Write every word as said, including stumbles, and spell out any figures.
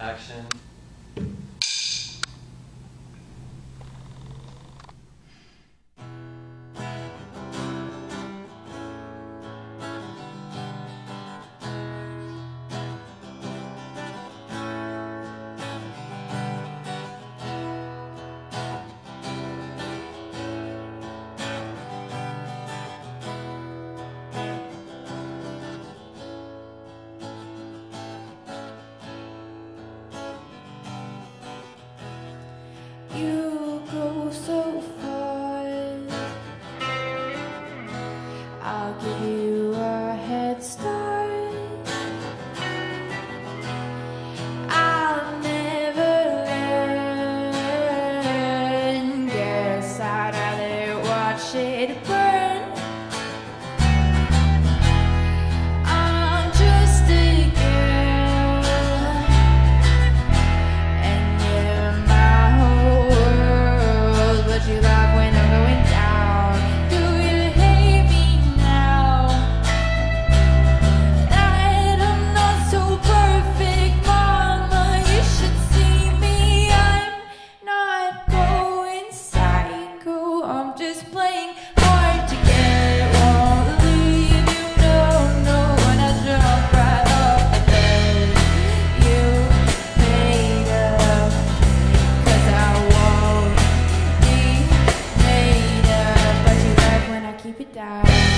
Action. You go so far, I'll give you a head start. I'll never learn. Guess I'd rather watch it burn. I'm just a girl, and you're my whole world. But you laugh when I'm going down. Do you hate me now that I'm not so perfect, Mama? You should see me. I'm not going psycho. I'm just playing hard to get. Won't leave you, no, no. When I jump right off the bed, you made up. 'Cause I won't be made up. But you laugh when I keep it down.